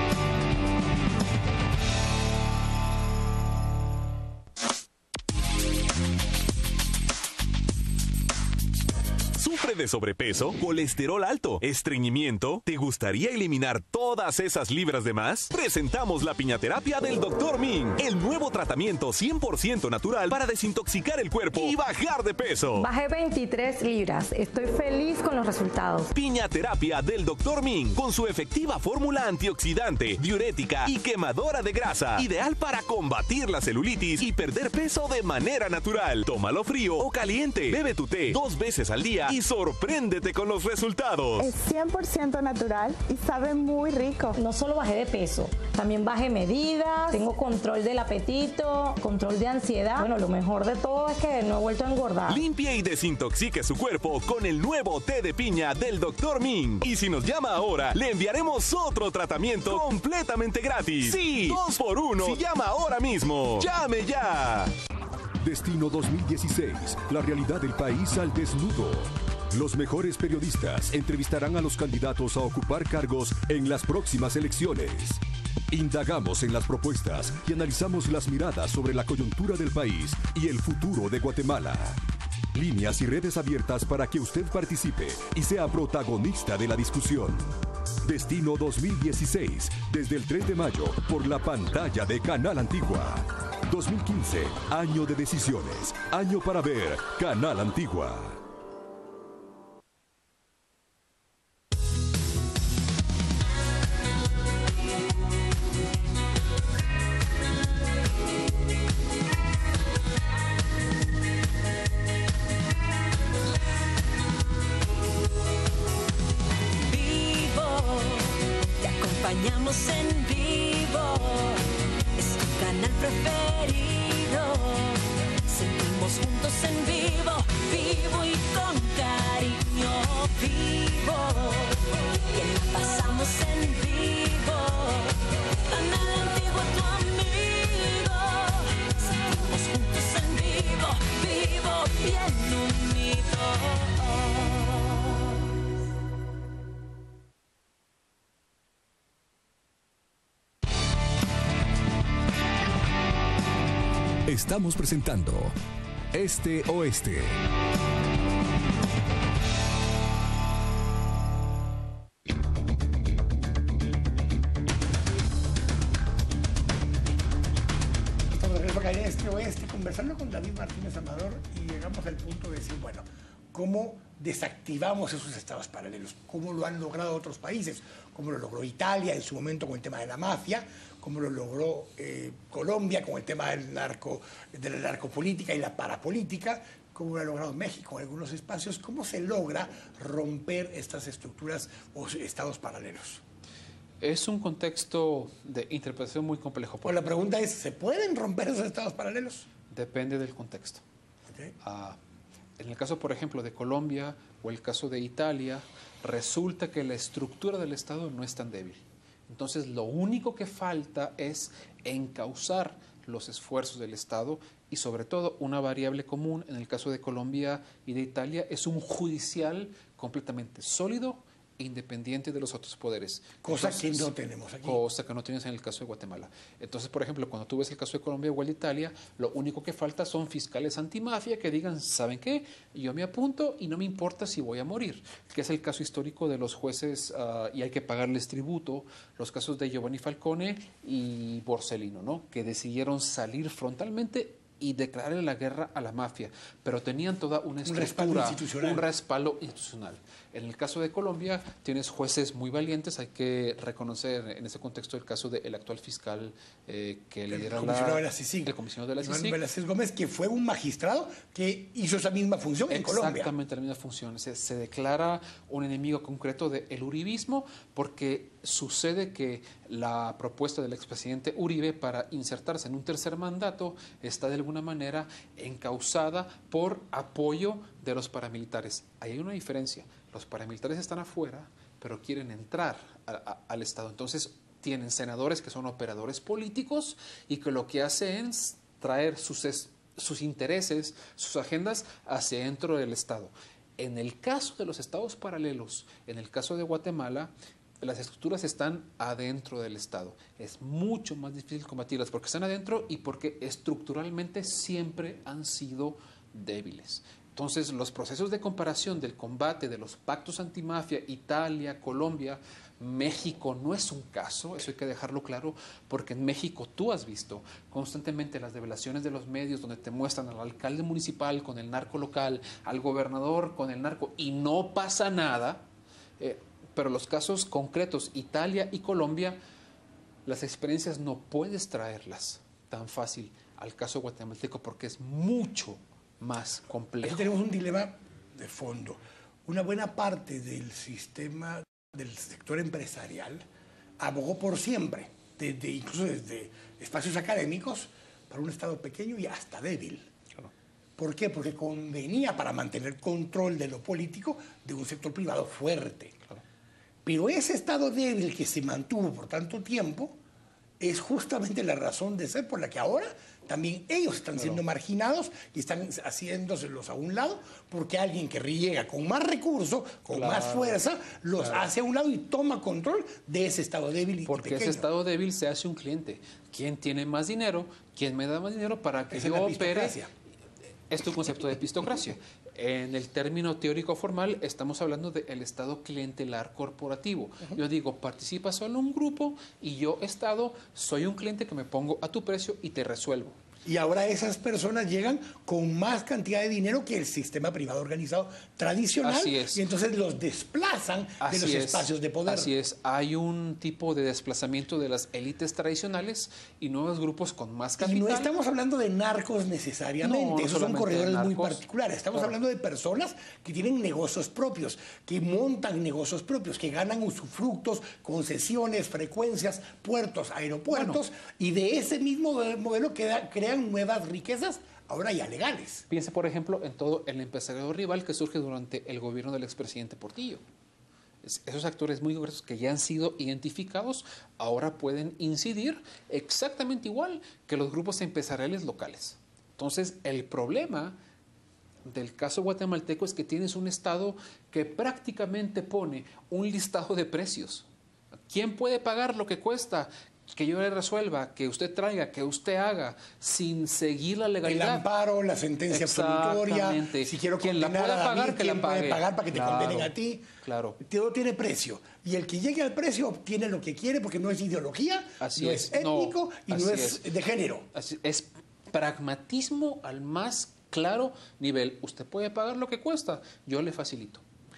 Speaker 9: ¿Sufre de sobrepeso, colesterol alto, estreñimiento? ¿Te gustaría eliminar todas esas libras de más? Presentamos la piñaterapia del doctor Ming, el nuevo tratamiento cien por ciento natural para desintoxicar el cuerpo y bajar de peso.
Speaker 10: Bajé veintitrés libras. Estoy feliz con los resultados.
Speaker 9: Piñaterapia del doctor Ming, con su efectiva fórmula antioxidante, diurética y quemadora de grasa, ideal para combatir la celulitis y perder peso de manera natural. Tómalo frío o caliente. Bebe tu té dos veces al día y sorpréndete con los resultados.
Speaker 11: Es cien por ciento natural y sabe muy rico.
Speaker 10: No solo bajé de peso, también bajé medidas, tengo control del apetito, control de ansiedad. Bueno, lo mejor de todo es que no he vuelto a engordar.
Speaker 9: Limpie y desintoxique su cuerpo con el nuevo té de piña del doctor Ming. Y si nos llama ahora, le enviaremos otro tratamiento completamente gratis. Sí, dos por uno. Si llama ahora mismo, llame ya.
Speaker 1: Destino dos mil dieciséis, la realidad del país al desnudo. Los mejores periodistas entrevistarán a los candidatos a ocupar cargos en las próximas elecciones. Indagamos en las propuestas y analizamos las miradas sobre la coyuntura del país y el futuro de Guatemala. Líneas y redes abiertas para que usted participe y sea protagonista de la discusión. Destino dos mil dieciséis, desde el tres de mayo, por la pantalla de Canal Antigua. dos mil quince, año de decisiones, año para ver Canal Antigua.
Speaker 12: querido. Sentimos juntos en vivo, vivo y con cariño vivo. Que la pasamos en vivo, tan a la antigua tu amigo. Sentimos juntos en vivo, vivo bien unidos.
Speaker 1: Estamos presentando Este Oeste.
Speaker 2: Estamos de regreso acá en Este Oeste conversando con David Martínez Amador y llegamos al punto de decir, bueno, ¿cómo desactivamos esos estados paralelos? ¿Cómo lo han logrado otros países? ¿Cómo lo logró Italia en su momento con el tema de la mafia? ¿Cómo lo logró eh, Colombia con el tema del narco, de la narcopolítica y la parapolítica? ¿Cómo lo ha logrado México en algunos espacios? ¿Cómo se logra romper estas estructuras o estados paralelos?
Speaker 3: Es un contexto de interpretación muy complejo.
Speaker 2: Pues la pregunta es, ¿se pueden romper esos estados paralelos?
Speaker 3: Depende del contexto.
Speaker 2: Okay.
Speaker 3: Ah, en el caso, por ejemplo, de Colombia o el caso de Italia, resulta que la estructura del Estado no es tan débil. Entonces, lo único que falta es encauzar los esfuerzos del Estado y, sobre todo, una variable común, en el caso de Colombia y de Italia, es un judicial completamente sólido e independiente de los otros poderes.
Speaker 2: Cosa
Speaker 3: Entonces,
Speaker 2: que no tenemos aquí.
Speaker 3: Cosa que no tienes en el caso de Guatemala. Entonces, por ejemplo, cuando tú ves el caso de Colombia o el de Italia, lo único que falta son fiscales antimafia que digan, ¿saben qué? Yo me apunto y no me importa si voy a morir. Que es el caso histórico de los jueces uh, y hay que pagarles tributo, los casos de Giovanni Falcone y Borsellino, ¿no? Que decidieron salir frontalmente y declararle la guerra a la mafia, pero tenían toda una estructura,
Speaker 2: un respaldo institucional.
Speaker 3: un respaldo institucional. En el caso de Colombia tienes jueces muy valientes, hay que reconocer en ese contexto el caso del actual fiscal eh, que lidera
Speaker 2: el comisionado
Speaker 3: la,
Speaker 2: de la CICIG,
Speaker 3: el comisionado de la
Speaker 2: Iván
Speaker 3: CICIG.
Speaker 2: Velázquez Gómez, que fue un magistrado que hizo esa misma función en Colombia.
Speaker 3: Exactamente la misma función. Se, se declara un enemigo concreto del uribismo porque sucede que la propuesta del expresidente Uribe para insertarse en un tercer mandato está de alguna manera encauzada por apoyo de los paramilitares. Ahí hay una diferencia. Los paramilitares están afuera, pero quieren entrar a, a, al Estado. Entonces tienen senadores que son operadores políticos y que lo que hacen es traer sus, sus intereses, sus agendas hacia dentro del Estado. En el caso de los estados paralelos, en el caso de Guatemala, las estructuras están adentro del Estado. Es mucho más difícil combatirlas porque están adentro y porque estructuralmente siempre han sido débiles. Entonces, los procesos de comparación del combate de los pactos antimafia, Italia, Colombia, México no es un caso, eso hay que dejarlo claro, porque en México tú has visto constantemente las revelaciones de los medios donde te muestran al alcalde municipal con el narco local, al gobernador con el narco y no pasa nada. Eh, Pero los casos concretos, Italia y Colombia, las experiencias no puedes traerlas tan fácil al caso guatemalteco porque es mucho más complejo.
Speaker 2: Aquí tenemos un dilema de fondo. Una buena parte del sistema, del sector empresarial, abogó por siempre, desde, incluso desde espacios académicos, para un Estado pequeño y hasta débil.
Speaker 3: Claro.
Speaker 2: ¿Por qué? Porque convenía para mantener control de lo político de un sector privado fuerte.
Speaker 3: Claro.
Speaker 2: Pero ese Estado débil que se mantuvo por tanto tiempo es justamente la razón de ser por la que ahora también ellos están
Speaker 3: Claro.
Speaker 2: siendo marginados y están haciéndoselos a un lado porque alguien que llega con más recursos, con
Speaker 3: Claro.
Speaker 2: más fuerza, los
Speaker 3: Claro.
Speaker 2: hace a un lado y toma control de ese Estado débil y
Speaker 3: Porque
Speaker 2: pequeño.
Speaker 3: ese Estado débil se hace un cliente. ¿Quién tiene más dinero? ¿Quién me da más dinero para que
Speaker 2: Esa es
Speaker 3: yo
Speaker 2: la
Speaker 3: opere?
Speaker 2: pistocracia.
Speaker 3: Es tu concepto de epistocracia. En el término teórico formal estamos hablando del Estado clientelar corporativo. Uh-huh. Yo digo, participa solo un grupo y yo, Estado, soy un cliente que me pongo a tu precio y te resuelvo.
Speaker 2: Y ahora esas personas llegan con más cantidad de dinero que el sistema privado organizado tradicional.
Speaker 3: Así es.
Speaker 2: Y entonces los desplazan
Speaker 3: Así
Speaker 2: de los
Speaker 3: es.
Speaker 2: espacios de poder.
Speaker 3: Así es. Hay un tipo de desplazamiento de las élites tradicionales y nuevos grupos con más capital.
Speaker 2: Y no estamos hablando de narcos necesariamente.
Speaker 3: No, no
Speaker 2: Esos son
Speaker 3: solamente
Speaker 2: corredores
Speaker 3: de
Speaker 2: muy
Speaker 3: narcos.
Speaker 2: particulares. Estamos
Speaker 3: Claro.
Speaker 2: hablando de personas que tienen negocios propios, que montan negocios propios, que ganan usufructos, concesiones, frecuencias, puertos, aeropuertos. Bueno. Y de ese mismo modelo queda, crea crean nuevas riquezas, ahora ya legales.
Speaker 3: Piense, por ejemplo, en todo el empresariado rival que surge durante el gobierno del expresidente Portillo. Esos actores muy concretos que ya han sido identificados ahora pueden incidir exactamente igual que los grupos empresariales locales. Entonces, el problema del caso guatemalteco es que tienes un Estado que prácticamente pone un listado de precios. ¿Quién puede pagar lo que cuesta? Que yo le resuelva, que usted traiga, que usted haga, sin seguir la legalidad.
Speaker 2: El amparo, la sentencia absolutoria, si quiero
Speaker 3: quien la
Speaker 2: condenar
Speaker 3: pueda
Speaker 2: a
Speaker 3: pagar,
Speaker 2: David,
Speaker 3: que la
Speaker 2: ¿quién
Speaker 3: pague.
Speaker 2: puede pagar para que
Speaker 3: Claro,
Speaker 2: te condenen a ti?
Speaker 3: Claro.
Speaker 2: Todo tiene precio. Y el que llegue al precio obtiene lo que quiere porque no es ideología,
Speaker 3: Así
Speaker 2: no
Speaker 3: es.
Speaker 2: es étnico
Speaker 3: No,
Speaker 2: y no
Speaker 3: así
Speaker 2: es,
Speaker 3: es.
Speaker 2: de género.
Speaker 3: Así- es pragmatismo al más claro nivel. Usted puede pagar lo que cuesta, yo le facilito.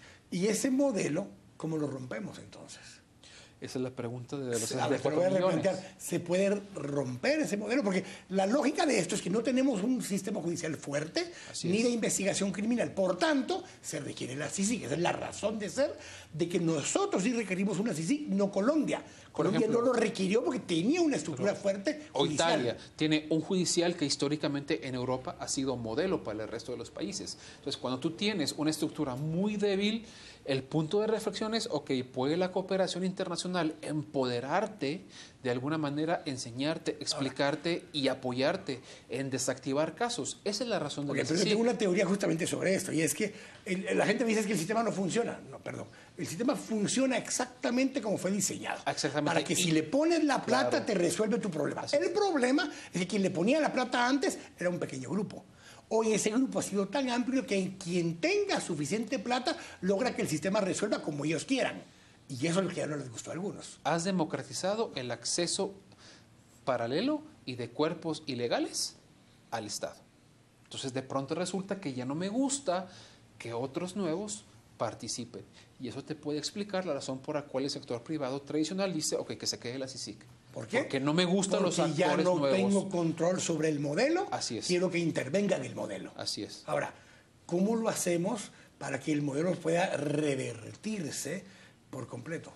Speaker 2: Y ese modelo, ¿cómo lo rompemos entonces?
Speaker 3: Esa es la pregunta de los
Speaker 2: A
Speaker 3: sesenta y
Speaker 2: ver, te lo
Speaker 3: cuatro
Speaker 2: voy a
Speaker 3: millones.
Speaker 2: replantear. ¿Se puede romper ese modelo? Porque la lógica de esto es que no tenemos un sistema judicial fuerte,
Speaker 3: Así
Speaker 2: ni
Speaker 3: es.
Speaker 2: de investigación criminal. Por tanto, se requiere la C I C I C, esa es la razón de ser de que nosotros sí requerimos una C I C I C, no Colombia. Colombia
Speaker 3: ejemplo,
Speaker 2: no lo requirió porque tenía una estructura fuerte
Speaker 3: O
Speaker 2: judicial.
Speaker 3: Italia tiene un judicial que históricamente en Europa ha sido modelo para el resto de los países. Entonces, cuando tú tienes una estructura muy débil, el punto de reflexión es, ok, ¿puede la cooperación internacional empoderarte, de alguna manera enseñarte, explicarte y apoyarte en desactivar casos? Esa es la razón de
Speaker 2: Ok,
Speaker 3: la
Speaker 2: pero yo
Speaker 3: C I C I.
Speaker 2: tengo una teoría justamente sobre esto, y es que el- la gente me dice que el sistema no funciona. No, perdón. El sistema funciona exactamente como fue diseñado.
Speaker 3: Exactamente.
Speaker 2: Para que
Speaker 3: Y-
Speaker 2: si le pones la plata,
Speaker 3: Claro.
Speaker 2: te resuelve tu problema. El problema es que quien le ponía la plata antes era un pequeño grupo. Hoy ese grupo ha sido tan amplio que quien tenga suficiente plata logra que el sistema resuelva como ellos quieran. Y eso es lo que ya no les gustó a algunos.
Speaker 3: Has democratizado el acceso paralelo y de cuerpos ilegales al Estado. Entonces, de pronto resulta que ya no me gusta que otros nuevos participen. Y eso te puede explicar la razón por la cual el sector privado tradicional dice, ok, que se quede la C I C I C.
Speaker 2: ¿Por qué?
Speaker 3: Porque no me gustan los
Speaker 2: Porque
Speaker 3: actores
Speaker 2: ya no
Speaker 3: nuevos.
Speaker 2: tengo control sobre el modelo.
Speaker 3: Así es.
Speaker 2: Quiero que intervenga en el modelo.
Speaker 3: Así es.
Speaker 2: Ahora, ¿cómo lo hacemos para que el modelo pueda revertirse por completo?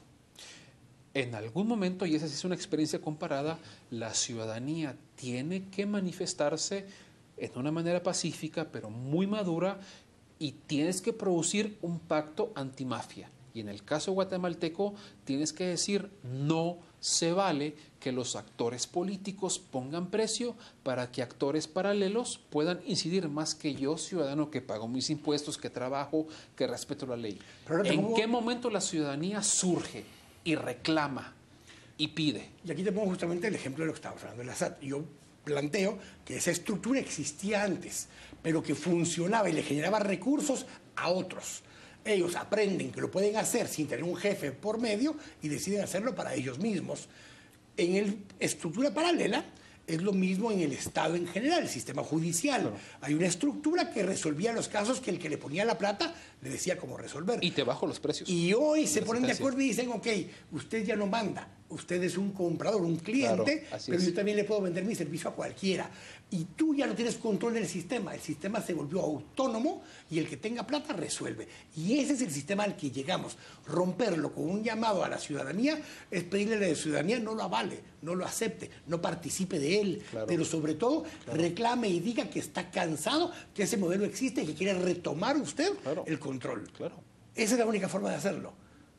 Speaker 3: En algún momento, y esa sí es una experiencia comparada, la ciudadanía tiene que manifestarse en una manera pacífica, pero muy madura, y tienes que producir un pacto antimafia. Y en el caso guatemalteco, tienes que decir, no se vale que los actores políticos pongan precio para que actores paralelos puedan incidir más que yo, ciudadano, que pago mis impuestos, que trabajo, que respeto la ley.
Speaker 2: Pero ahora te
Speaker 3: ¿En
Speaker 2: pongo-
Speaker 3: qué momento la ciudadanía surge y reclama y pide?
Speaker 2: Y aquí te pongo justamente el ejemplo de lo que estábamos hablando de la S A T. Yo planteo que esa estructura existía antes, pero que funcionaba y le generaba recursos a otros. Ellos aprenden que lo pueden hacer sin tener un jefe por medio y deciden hacerlo para ellos mismos. En la estructura paralela es lo mismo en el Estado en general, el sistema judicial.
Speaker 3: Claro.
Speaker 2: Hay una estructura que resolvía los casos que el que le ponía la plata le decía cómo resolver.
Speaker 3: Y te bajo los precios.
Speaker 2: Y hoy se
Speaker 3: La
Speaker 2: ponen de
Speaker 3: sentencia.
Speaker 2: acuerdo y dicen, ok, usted ya no manda, usted es un comprador, un cliente,
Speaker 3: Claro, así
Speaker 2: pero
Speaker 3: es.
Speaker 2: yo también le puedo vender mi servicio a cualquiera. Y tú ya no tienes control del sistema, el sistema se volvió autónomo y el que tenga plata resuelve. Y ese es el sistema al que llegamos. Romperlo con un llamado a la ciudadanía es pedirle a la ciudadanía no lo avale, no lo acepte, no participe de él,
Speaker 3: Claro.
Speaker 2: pero sobre todo reclame y diga que está cansado, que ese modelo existe y que quiere retomar usted
Speaker 3: Claro.
Speaker 2: el control.
Speaker 3: Claro.
Speaker 2: Esa es la única forma de hacerlo.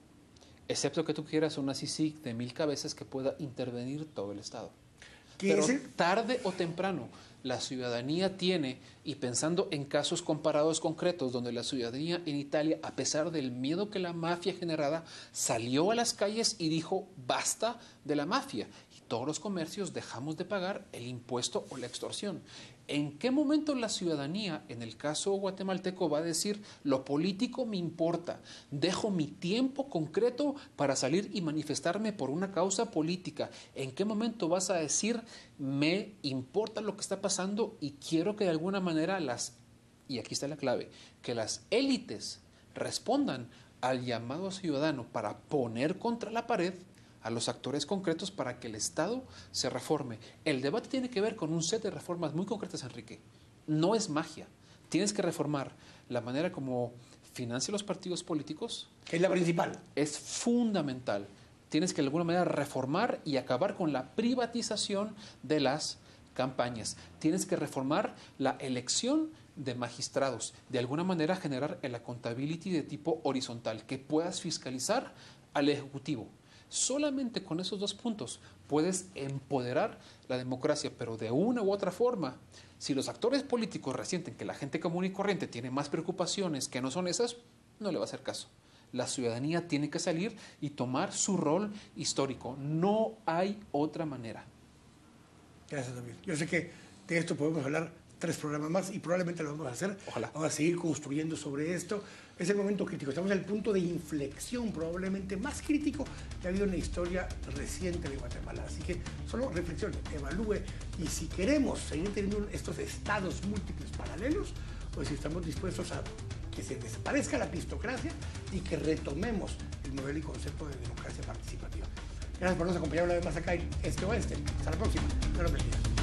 Speaker 3: Excepto que tú quieras una C I C I C de mil cabezas que pueda intervenir todo el Estado.
Speaker 2: ¿Qué
Speaker 3: Pero
Speaker 2: es el-
Speaker 3: tarde o temprano, la ciudadanía tiene, y pensando en casos comparados concretos, donde la ciudadanía en Italia, a pesar del miedo que la mafia generaba, salió a las calles y dijo, basta de la mafia. Y todos los comercios dejamos de pagar el impuesto o la extorsión. ¿En qué momento la ciudadanía, en el caso guatemalteco, va a decir, lo político me importa, dejo mi tiempo concreto para salir y manifestarme por una causa política? ¿En qué momento vas a decir, me importa lo que está pasando y quiero que de alguna manera las, y aquí está la clave, que las élites respondan al llamado ciudadano para poner contra la pared a los actores concretos para que el Estado se reforme? El debate tiene que ver con un set de reformas muy concretas, Enrique. No es magia. Tienes que reformar la manera como financia los partidos políticos.
Speaker 2: Que es la principal.
Speaker 3: Es fundamental. Tienes que de alguna manera reformar y acabar con la privatización de las campañas. Tienes que reformar la elección de magistrados. De alguna manera generar el accountability de tipo horizontal, que puedas fiscalizar al Ejecutivo. Solamente con esos dos puntos puedes empoderar la democracia, pero de una u otra forma, si los actores políticos resienten que la gente común y corriente tiene más preocupaciones que no son esas, no le va a hacer caso. La ciudadanía tiene que salir y tomar su rol histórico. No hay otra manera.
Speaker 2: Gracias, David. Yo sé que de esto podemos hablar tres programas más y probablemente lo vamos a hacer.
Speaker 3: Ojalá.
Speaker 2: Vamos a seguir construyendo sobre esto. Es el momento crítico. Estamos en el punto de inflexión probablemente más crítico que ha habido en la historia reciente de Guatemala. Así que solo reflexione, evalúe y si queremos seguir teniendo estos estados múltiples paralelos, pues si estamos dispuestos a que se desaparezca la pistocracia y que retomemos el modelo y concepto de democracia participativa. Gracias por nos acompañar una vez más acá en Este Oeste. Hasta la próxima. Dios los bendiga.